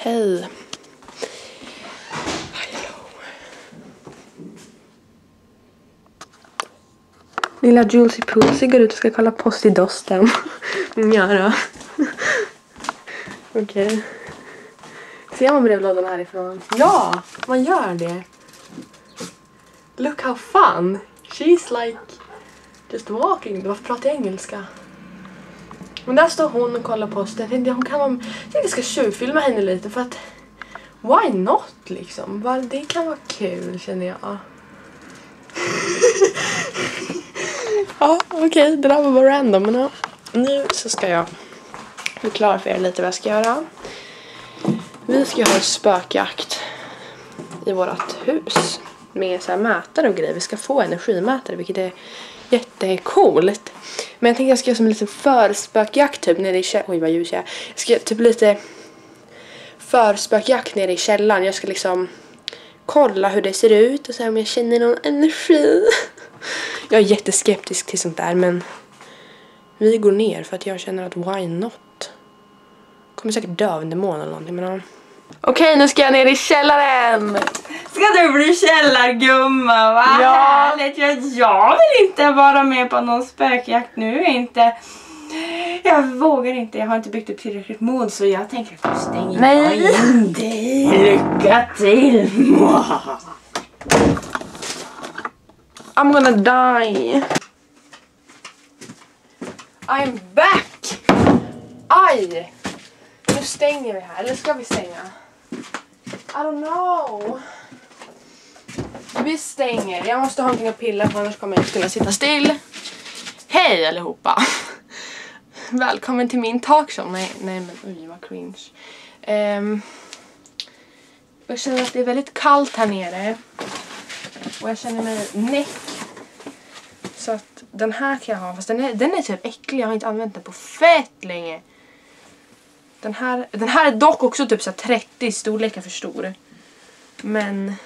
Hej. Lilla Julesy Pulsy går ut och ska kolla post i dosten. Ja då. Okej. Ser man brevlådan härifrån? Ja, man gör det. Look how fun. She's like just walking. Varför pratar jag engelska? Men där står hon och kollar posten. Jag tänkte jag ska tjuvfilma henne lite för att why not liksom? Det kan vara kul känner jag. Ja, okej. Det där var bara random. Men ja, nu så ska jag förklara för er lite vad jag ska göra. Vi ska ha en spökjakt i vårt hus med så här mätare och grejer. Vi ska få energimätare, vilket är jättecoolt. Men jag tänkte jag ska göra som en liten förspökjakt typ nere i oj vad ljus jag är. Jag ska typ lite förspökjakt nere i källaren. Jag ska liksom kolla hur det ser ut och se om jag känner någon energi. Jag är jätteskeptisk till sånt där, men vi går ner för att jag känner att why not? Kommer säkert dö av en demon eller någonting, men okej, nu ska jag ner i källaren. Ska du bli källargumma, va? Ja. Härligt. Jag vill inte vara med på någon spökjakt nu, inte. Jag vågar inte, jag har inte byggt upp tillräckligt mod, så jag tänker att stänga in dig. Lycka till. I'm gonna die. I'm back. Aj. Nu stänger vi här. Eller ska vi stänga? I don't know. Vi stänger. Jag måste ha någonting att pilla på, annars kommer jag inte kunna sitta still. Hej allihopa. Välkommen till min talkshow. Nej men oj vad cringe. Jag känner att det är väldigt kallt här nere. Och jag känner mig näck. Så att den här kan jag ha. Fast den är typ äcklig. Jag har inte använt den på fett länge. Den här är dock också typ så 30 storlekar för stor. Men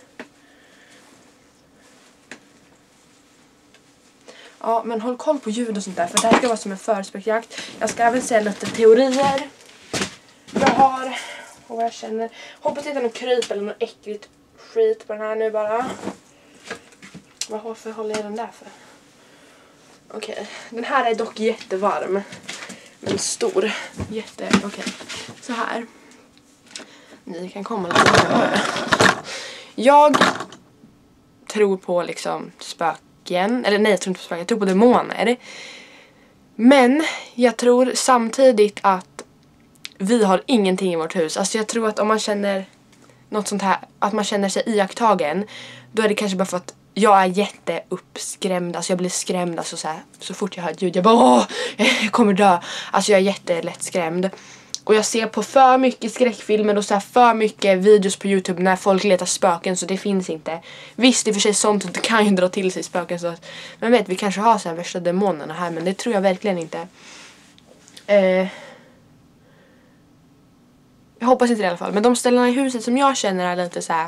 ja, men håll koll på ljud och sånt där. För det här ska vara som en förspökjakt. Jag ska även säga lite teorier jag har och vad jag känner. Hoppas inte någon kryp eller något äckligt skit på den här nu bara. Varför håller jag den där för? Okej, den här är dock jättevarm. Men stor. Okej. Så här. Ni kan komma lite. Jag tror på liksom spöken. Eller nej, jag tror inte på spöken. Jag tror på demoner. Men jag tror samtidigt att vi har ingenting i vårt hus. Alltså jag tror att om man känner något sånt här, att man känner sig iakttagen, då är det kanske bara för att jag är jätteuppskrämd. Alltså jag blir skrämd alltså så fort jag hör ett ljud. Jag bara jag kommer dö. Alltså jag är jättelätt skrämd. Och jag ser på för mycket skräckfilmer och så här för mycket videos på YouTube när folk letar spöken, så det finns inte. Visst, i och för sig sånt kan ju dra till sig spöken, så att men vet, vi kanske har så här värsta demonerna här, men det tror jag verkligen inte. Jag hoppas inte det i alla fall. Men de ställena i huset som jag känner är lite så här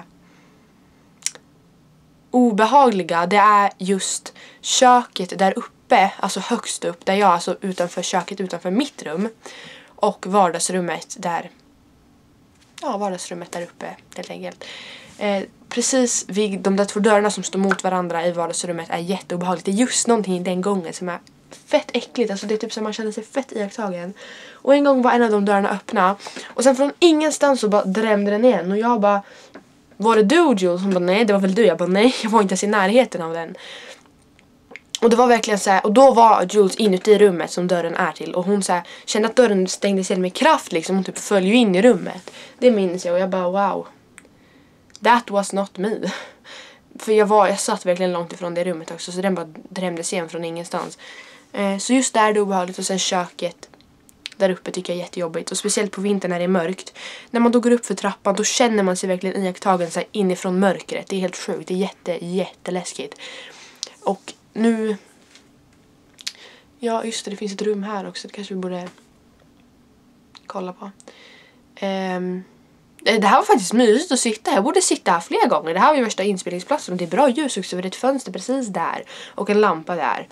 obehagliga, det är just köket där uppe, alltså högst upp, där jag, alltså utanför köket, utanför mitt rum, och vardagsrummet där, ja, vardagsrummet där uppe helt enkelt. Precis vid de där två dörrarna som står mot varandra i vardagsrummet är jätteobehagligt. Det är just någonting den gången som är fett äckligt, alltså det är typ som man känner sig fett iakttagen. Och en gång var en av de dörrarna öppna, och sen från ingenstans så bara drämde den igen, och jag bara, var det du, Jules? Hon bara, nej det var väl du. Jag bara, nej, jag var inte ens i närheten av den. Och det var verkligen så här, och då var Jules inuti rummet som dörren är till, och hon så här, kände att dörren stängde sig med kraft liksom, hon typ föll ju in i rummet. Det minns jag, och jag bara, wow. That was not me. För jag satt verkligen långt ifrån det rummet också, så den bara drämdes igen från ingenstans. Så just där är det obehagligt, och sen köket där uppe tycker jag är jättejobbigt. Och speciellt på vintern när det är mörkt. När man då går upp för trappan, då känner man sig verkligen iakttagen så här inifrån mörkret. Det är helt sjukt. Det är jätteläskigt. Och nu, ja just det finns ett rum här också. Det kanske vi borde kolla på. Det här var faktiskt mysigt att sitta här. Jag borde sitta här fler gånger. Det här var ju värsta inspelningsplatsen. Och det är bra ljus också. Det är ett fönster precis där. Och en lampa där.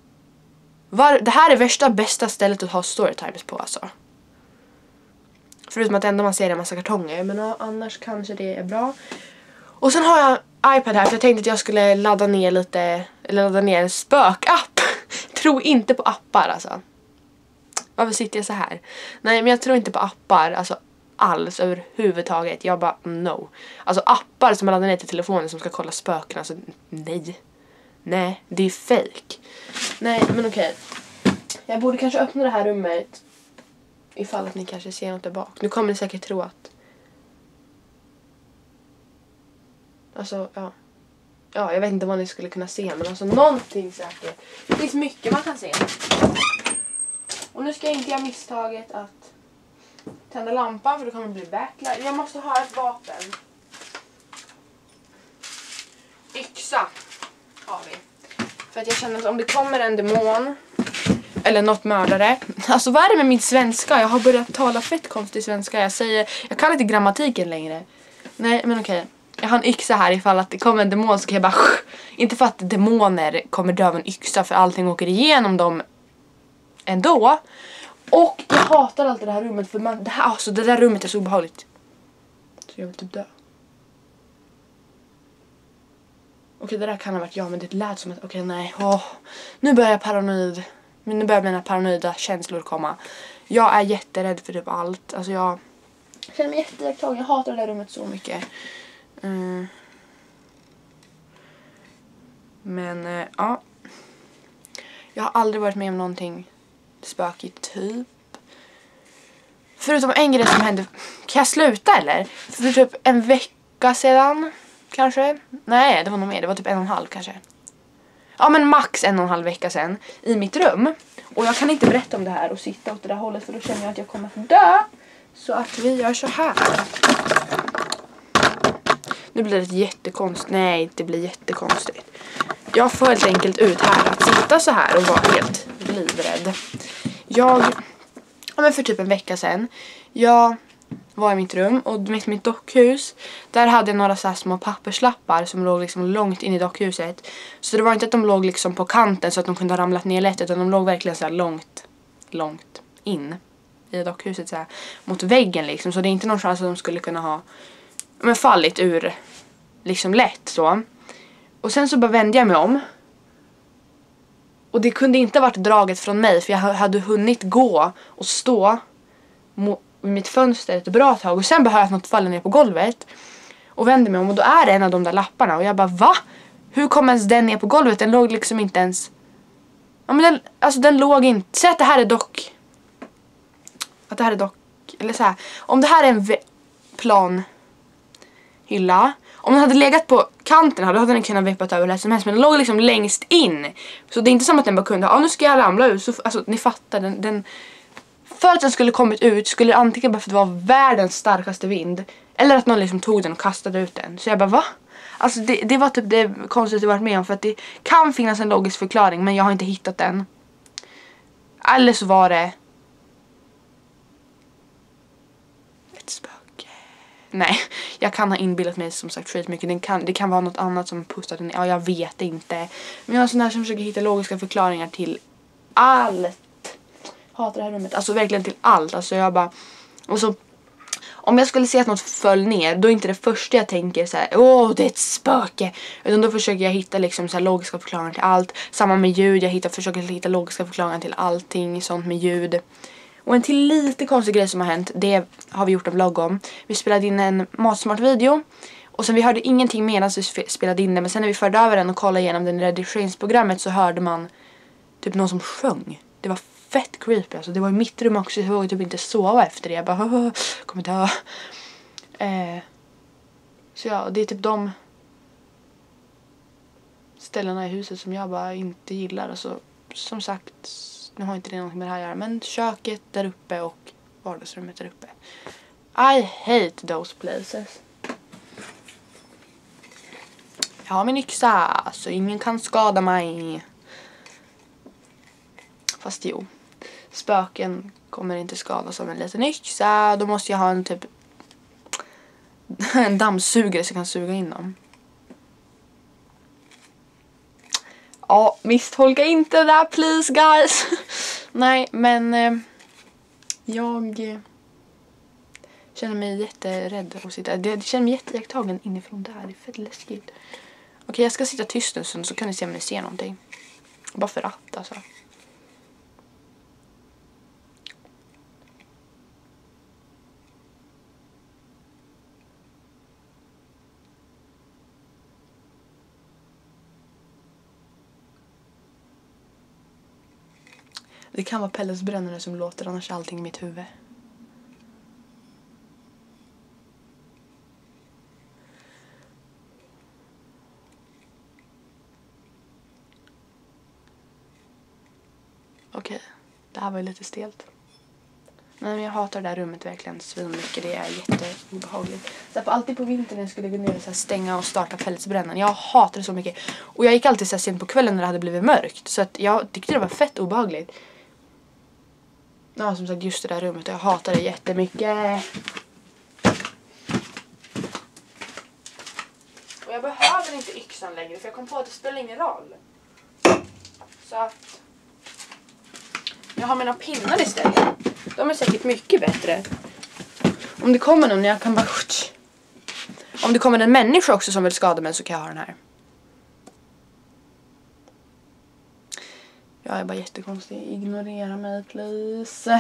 Det här är bästa stället att ha storytimes på alltså. Förutom att ändå man ser en massa kartonger. Men ja, annars kanske det är bra. Och sen har jag iPad här för jag tänkte att jag skulle ladda ner en spökapp. Tro inte på appar alltså. Varför sitter jag så här? Nej, men jag tror inte på appar alltså alls överhuvudtaget. Jag bara no. Alltså appar som man laddar ner till telefonen som ska kolla spöken, alltså nej. Nej, det är fake. Nej, men okej. Jag borde kanske öppna det här rummet ifall att ni kanske ser något där bak. Nu kommer ni säkert tro att alltså, ja. Ja, jag vet inte vad ni skulle kunna se, men alltså någonting säkert. Det finns mycket man kan se. Och nu ska jag inte göra misstaget att tända lampan för då kommer det bli backlight. Jag måste ha ett vapen. Yxa har vi. För att jag känner att om det kommer en demon eller något mördare. Alltså vad är det med min svenska? Jag har börjat tala fett konstig svenska. Jag kan inte grammatiken längre. Nej, men okej. Jag har en yxa här ifall att det kommer en demon så kan jag bara inte för att demoner kommer dö av en yxa för allting åker igenom dem ändå. Och jag hatar alltid det här rummet för det där rummet är så obehagligt. Så jag vill typ dö. Okej, det där kan ha varit jag, men det lät som att nej. Nu börjar mina paranoida känslor komma. Jag är jätterädd för typ allt. Alltså jag känner mig jätteiakttagen. Jag hatar det där rummet så mycket. Men ja. Jag har aldrig varit med om någonting spökigt typ. Förutom en grej som hände. Kan jag sluta eller? För typ en vecka sedan kanske. Nej, det var nog mer. Det var typ 1,5 kanske. Ja, men max 1,5 vecka sedan i mitt rum. Och jag kan inte berätta om det här och sitta åt det där hållet för då känner jag att jag kommer att dö. Så att vi gör så här. Nu blir det jättekonstigt. Nej, det blir jättekonstigt. Jag får helt enkelt ut här att sitta så här och vara helt livrädd. Men för typ en vecka sedan. Jag var i mitt rum och mitt dockhus. Där hade jag några så här små papperslappar som låg liksom långt in i dockhuset. Så det var inte att de låg liksom på kanten så att de kunde ha ramlat ner lätt. Utan de låg verkligen så här långt in i dockhuset så här, mot väggen liksom. Så det är inte någon chans att de skulle kunna ha fallit ur liksom lätt så. Och sen så bara vände jag mig om. Och det kunde inte varit draget från mig för jag hade hunnit gå och stå vid mitt fönster ett bra tag. Och sen behövde något falla ner på golvet. Och vände mig om och då är det en av de där lapparna. Och jag bara, va? Hur kom ens den ner på golvet? Den låg liksom inte ens... Ja men den låg inte... Säg att det här är dock... Eller så här. Om det här är en plan hylla. Om den hade legat på kanten hade den kunnat vippat över det som helst. Men den låg liksom längst in. Så det är inte som att den bara kunde, nu ska jag ramla ut. Så, alltså ni fattar, den för att den skulle kommit ut skulle det antingen behövt vara världens starkaste vind. Eller att någon liksom tog den och kastade ut den. Så jag bara, va? Alltså det var typ det konstigaste jag varit med om. För att det kan finnas en logisk förklaring. Men jag har inte hittat den. Eller så var det ett spöke. Nej, jag kan ha inbillat mig som sagt skitmycket. Det kan vara något annat som pustade ner. Ja, jag vet inte. Men jag är en sån här som försöker hitta logiska förklaringar till allt. Hatar det här rummet. Alltså verkligen till allt. Alltså jag bara... Och så... Om jag skulle se att något föll ner, då är inte det första jag tänker så här, det är ett spöke. Utan då försöker jag hitta liksom så här logiska förklaringar till allt. Samma med ljud, försöker hitta logiska förklaringar till allting sånt med ljud. Och en till lite konstig grej som har hänt, det har vi gjort en vlogg om. Vi spelade in en matsmart video. Och sen vi hörde ingenting medan vi spelade in den. Men sen när vi förde över den och kollade igenom den i redigeringsprogrammet så hörde man typ någon som sjöng. Det var fett creepy. Alltså det var i mitt rum också. Jag vågade typ inte sova efter det. Jag bara, kommer dö. Så ja, det är typ de ställena i huset som jag bara inte gillar. Alltså, som sagt, nu har inte det något med det här att göra. Men köket där uppe och vardagsrummet där uppe. I hate those places. Jag har min yxa så ingen kan skada mig. Fast jo. Spöken kommer inte skadas av en liten yxa. Då måste jag ha en typ en dammsugare som kan suga in dem. Ja, misstolka inte det där please guys. Nej, men jag Känner mig jätterädd att sitta. Det känner mig jätteiakttagen inifrån där. Det är fett läskigt. Okej, jag ska sitta tyst en stund så kan ni se om ni ser någonting. Bara för att alltså. Det kan vara pelletsbrännare som låter, annars är allting i mitt huvud. Okej, det här var ju lite stelt. Nej, men jag hatar det där rummet verkligen svinmycket. Det är jätteobehagligt. Så här, alltid på vintern när jag skulle gå ner och så här, stänga och starta pelletsbrännan. Jag hatar det så mycket. Och jag gick alltid så här, sent på kvällen när det hade blivit mörkt. Så att jag tyckte det var fett obehagligt. Ja, som sagt, just det där rummet. Jag hatar det jättemycket. Och jag behöver inte yxan längre, för jag kom på att det spelar ingen roll. Så att jag har mina pinnar istället. De är säkert mycket bättre. Om det kommer någon, jag kan bara... Om det kommer en människa också som vill skada mig så kan jag ha den här. Jag är bara jättekonstig. Ignorera mig, please.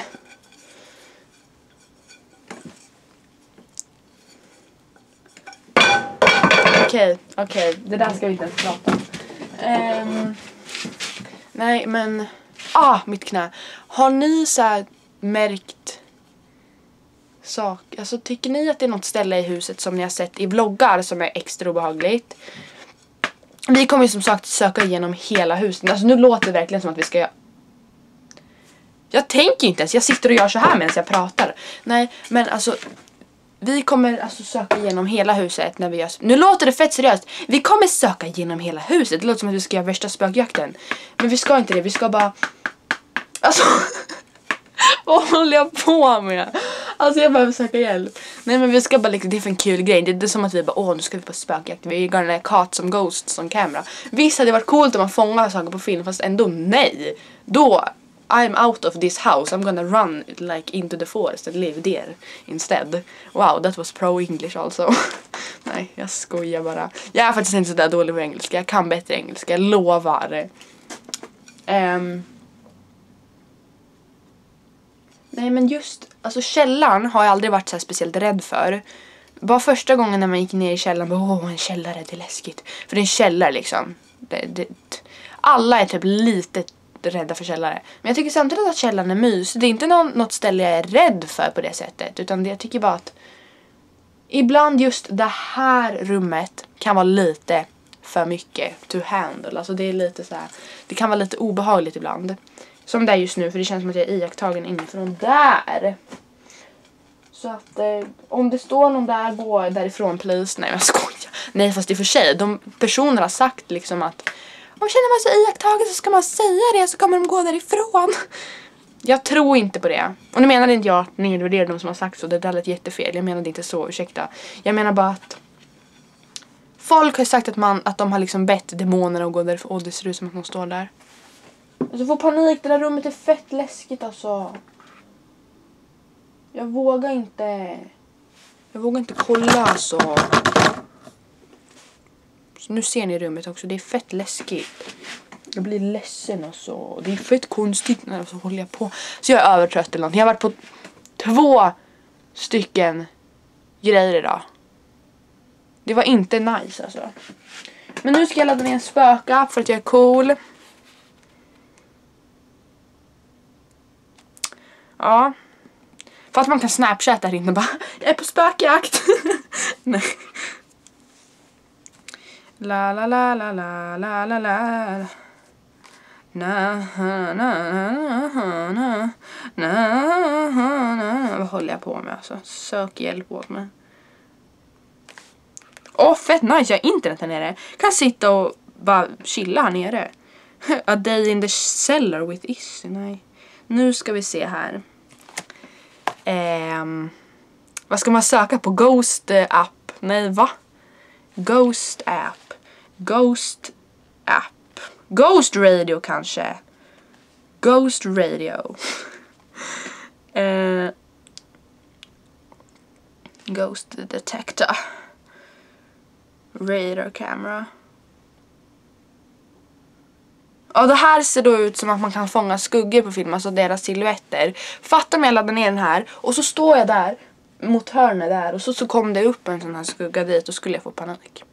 Okej. Det där ska vi inte ens prata om. Nej, men... mitt knä. Har ni så här märkt sak? Alltså, tycker ni att det är något ställe i huset som ni har sett i vloggar som är extra obehagligt? Vi kommer ju som sagt söka igenom hela huset. Alltså nu låter det verkligen som att vi ska... Jag tänker inte ens. Jag sitter och gör så här medan jag pratar. Nej, men alltså... Vi kommer alltså söka igenom hela huset när vi gör... Nu låter det fett seriöst. Vi kommer söka igenom hela huset. Det låter som att vi ska göra värsta spökjakten. Men vi ska inte det. Vi ska bara... Alltså... Vad håller jag på med? Alltså jag behöver söka hjälp. Nej, men vi ska bara liksom... Det är för en kul grej. Det är som att vi bara... nu ska vi på spökjakt. Vi är gonna caught some ghosts on camera. Visst hade det varit coolt om man fångar saker på film. Fast ändå nej. Då... I'm out of this house. I'm gonna run like into the forest and live there instead. Wow, that was pro English also. Nej, jag skojar bara. Jag är faktiskt inte så där dålig på engelska. Jag kan bättre engelska, jag lovar. Nej, men just alltså källaren har jag aldrig varit så här speciellt rädd för. Bara första gången när man gick ner i källaren, bara, en källare, det är läskigt. För det är en källare liksom. Alla är typ lite rädda för källare. Men jag tycker samtidigt att källaren är mys. Det är inte något ställe jag är rädd för på det sättet. Utan jag tycker bara att ibland just det här rummet kan vara lite för mycket to handle. Alltså det är lite så här, det kan vara lite obehagligt ibland. Som det är just nu, för det känns som att jag är iakttagen inifrån där. Så att om det står någon där, gå därifrån please. Nej, jag skojar. Nej, fast i och för sig, de personerna har sagt liksom att om känner man sig iakttagen så ska man säga det, så kommer de gå därifrån. Jag tror inte på det. Och nu menar inte jag att nedvärderar de som har sagt så. Det där lät jättefel. Jag menade inte så, ursäkta. Jag menar bara att folk har sagt att de har liksom bett demoner att gå därifrån. Och det ser ut som att de står där. Alltså får panik, det där rummet är fett läskigt alltså. Jag vågar inte kolla alltså. Så nu ser ni rummet också, det är fett läskigt. Jag blir ledsen alltså. Det är fett konstigt när så håller jag på. Så jag är övertrött eller något. Jag har varit på 2 stycken grejer idag. Det var inte nice alltså. Men nu ska jag ladda ner en spökapp för att jag är cool. Ja. För att man kan snapchatta här inne bara, jag är på spökjakt. Nej. La la la la la la la la. Na na na na na. Vad håller jag på med alltså? Sök hjälp åt mig. Fett nice, jag har internet här nere. Kan sitta och bara chilla här nere. A day in the cellar with Issy. Nej. Nu ska vi se här. Vad ska man söka på? Ghost app? Nej, va? Ghost app. Ghost app. Ghost radio kanske. Ghost radio. Ghost detector. Radar camera. Och det här ser då ut som att man kan fånga skuggor på film, alltså deras silhuetter. Fatta om jag laddar ner den här och så står jag där mot hörnet där och så kom det upp en sån här skugga dit och skulle jag få panik.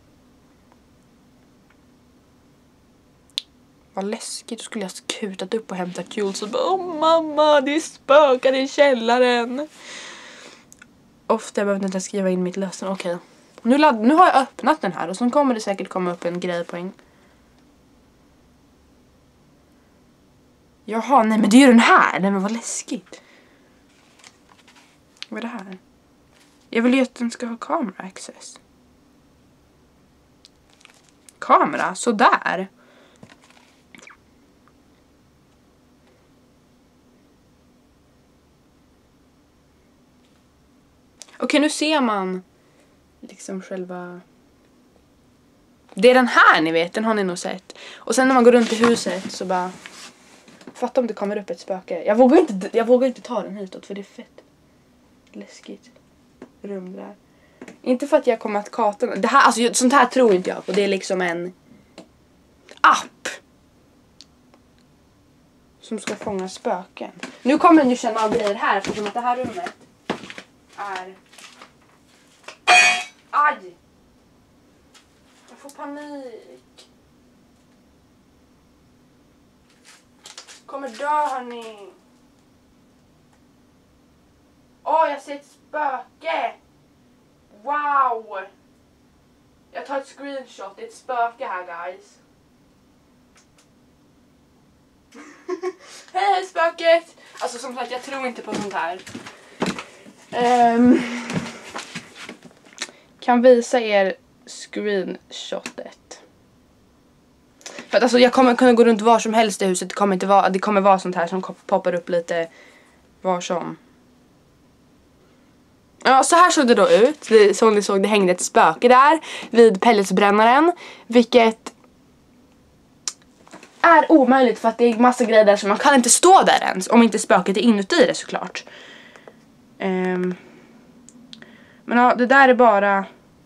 Vad läskigt, då skulle jag kutat upp och hämtat Jules och bara åh mamma, det är spökar i källaren. Ofta jag behövde inte skriva in mitt lösen. Okej. Nu har jag öppnat den här och så kommer det säkert komma upp en grej på en. Jaha, nej men det är ju den här. Nej men vad läskigt. Vad är det här? Jag vill ju att den ska ha camera access. Kamera, sådär. Okej, nu ser man liksom själva. Det är den här ni vet, den har ni nog sett. Och sen när man går runt i huset så bara. Fatta om det kommer upp ett spöke. Jag vågar inte ta den hitåt för det är fett läskigt rum där. Inte för att jag kommer att kata det här, alltså sånt här tror inte jag på. Det är liksom en app som ska fånga spöken. Nu kommer den ju känna av grejer här eftersom att det här rummet är. Aj! Jag får panik. Kommer dö hörni. Åh, jag ser ett spöke. Wow. Jag tar ett screenshot. Det är ett spöke här guys. Hej spöket. Alltså som sagt jag tror inte på sånt här. Kan visa er screenshotet. För att alltså jag kommer kunna gå runt var som helst i huset. Det kommer vara sånt här som poppar upp lite var som. Ja, så här såg det då ut. Som ni såg, det hängde ett spöke där vid pelletsbrännaren. Vilket är omöjligt för att det är massa grejer där som man kan inte stå där ens. Om inte spöket är inuti det såklart. Men ja, det där är bara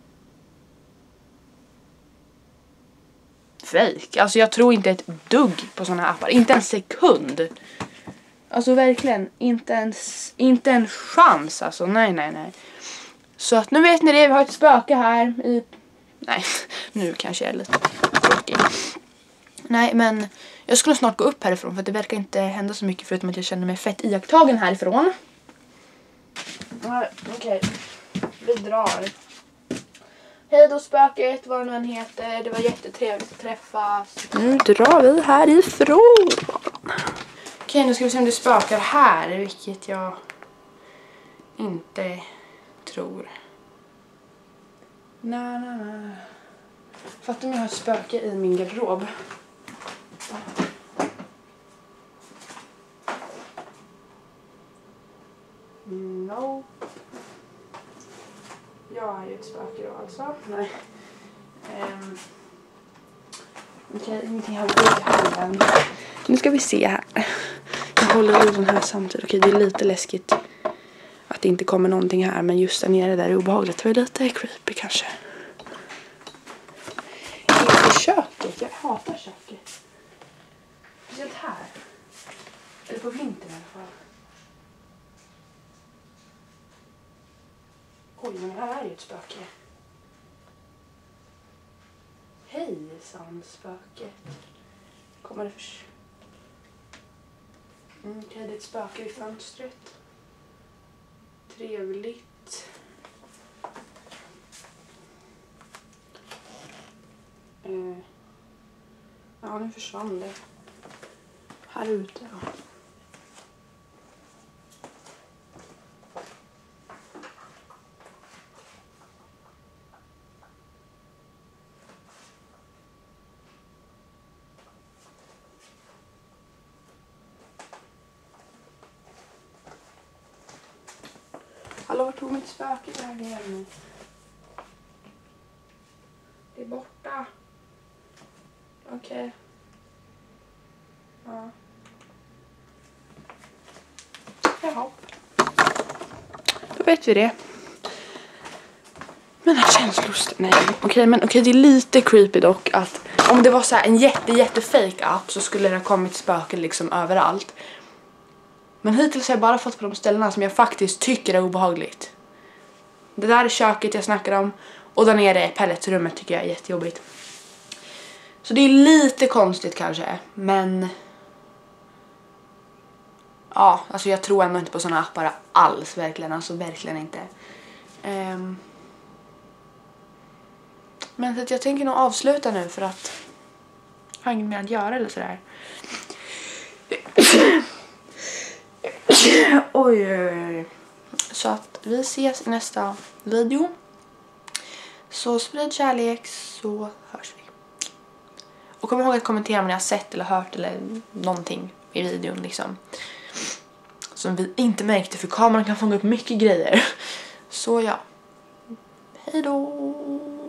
fake. Alltså jag tror inte ett dugg på såna här appar. Inte en sekund. Alltså verkligen inte en chans alltså. Nej. Så att nu vet ni det. Vi har ett spöke här i. Nej, nu kanske jag är lite tråkig. Nej, men jag skulle snart gå upp härifrån för att det verkar inte hända så mycket förutom att jag känner mig fett iakttagen härifrån. Okej. Vi drar. Hej då spöket, vad det nu än heter. Det var jättetrevligt att träffas. Nu drar vi härifrån. Okej, nu ska vi se om det spökar här. Vilket jag inte tror. Nej. Fattar om jag har ett spöke i min garderob. No. Jag är ju ett spöke då alltså. Nej. Okej, ingenting har blivit i handen. Nu ska vi se här. Jag håller i den här samtidigt. Okej, det är lite läskigt att det inte kommer någonting här. Men just där nere där är obehagligt. Det är lite creepy kanske. Inte köket. Jag hatar köket. Speciellt här. Eller på vintern i alla fall. Oj, men här är ju ett spöke. Hejsan, spöket. Kommer det för. Okej, det är ett spöke i fönstret. Trevligt. Ja, nu försvann det. Här ute då. Hallå, vart tog mitt spöke vägen nu? Det är borta. Okej. Ja. Jaha. Då vet vi det. Men känslor... Nej, okej, det är lite creepy dock att om det var så här en jättefake app så skulle det ha kommit spöken liksom överallt. Men hittills har jag bara fått på de ställena som jag faktiskt tycker är obehagligt. Det där är köket jag snackar om. Och där nere är pelletsrummet tycker jag är jättejobbigt. Så det är lite konstigt kanske. Men... ja, alltså jag tror ändå inte på såna appar alls. Verkligen, alltså verkligen inte. Men så att jag tänker nog avsluta nu för att jag har inget mer att göra eller sådär. Oj. Så att vi ses i nästa video. Så sprid kärlek så hörs vi. Och kom ihåg att kommentera om ni har sett eller hört eller någonting i videon liksom. Som vi inte märkte för kameran kan fånga upp mycket grejer. Så ja. Hej då.